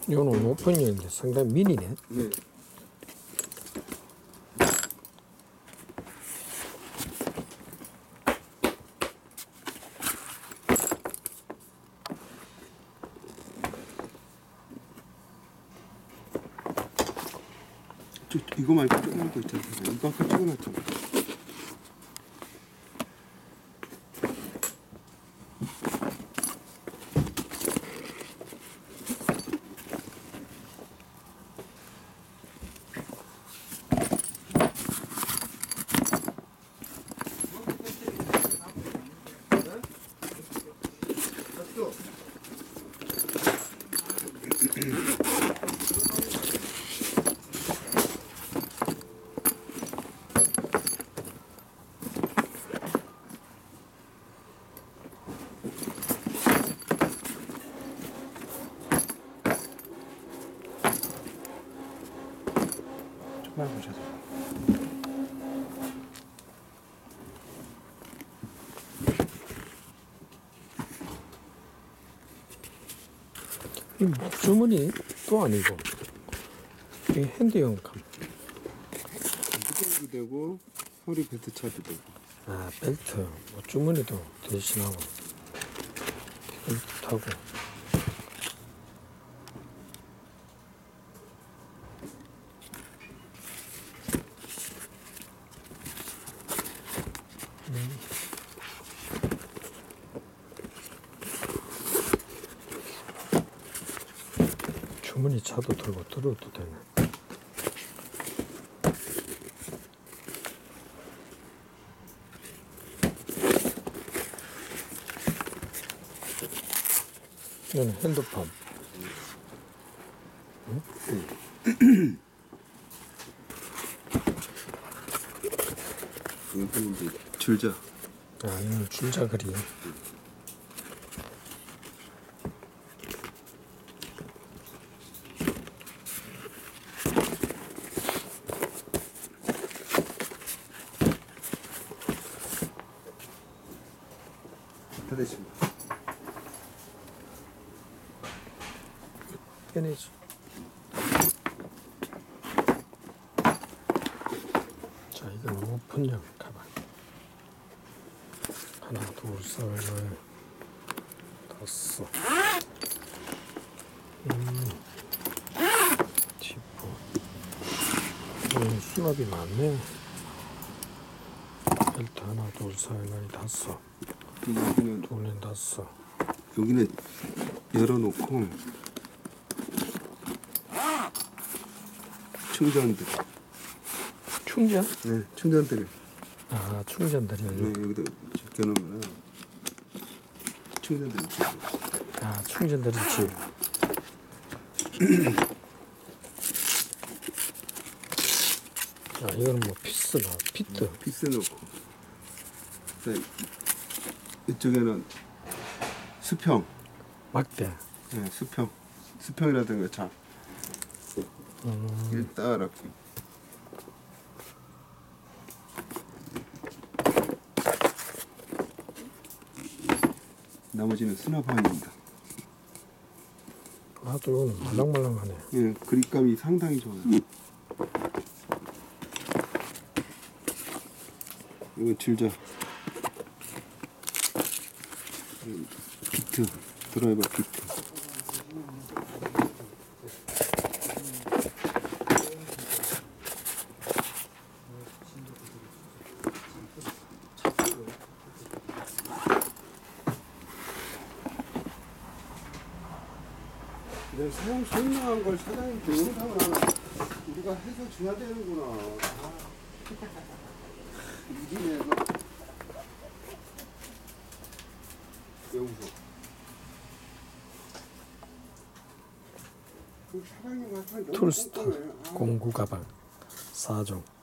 이거는 오픈형인데 상당히 미니네. 네. 이거 말고 조그만 거 있잖아. 이거 아까 찍어놨잖아. 조금만 보셔서. 이 목주머니 또 아니고 이 핸드용 감. 무게도 되고 허리 벨트 차도 되고. 아 벨트 목주머니도 대신하고 벨트 타고. 주머니 차도 들고 들어도 되네. 이거는 핸드폰. 응? 이건 이제 줄자. 아 이건 줄자거리. 다 됐습니다. 빼내지. 자, 이건 오픈형 가방. 하나, 둘, 셋, 넷, 다섯. 지퍼. 수납이 많네. 벨트 하나, 둘, 셋, 넷, 다섯. 여기는 둘, 넷, 다섯. 여기는 열어놓고 충전들. 충전? 네, 충전들. 아, 충전들이요. 네, 여기다 제껴놓으면 충전들. 아, 충전들이 지. 아, 이거는 뭐 피스나 피트. 피스 넣고. 네, 이쪽에는 수평. 막대. 네, 수평. 수평이라든가 자. 이렇게 딱 이렇게. 나머지는 수납함입니다. 아, 또 이거는 말랑말랑하네. 예, 그립감이 상당히 좋아요. 이건 줄자. 비트, 드라이버 비트. 내 사용 설명한 걸 사장님 동영상을 하나 우리가 해서 줘야 되는구나. 이기네 너. 왜 웃어? 사장님 같은 툴스타 공구 가방 4종.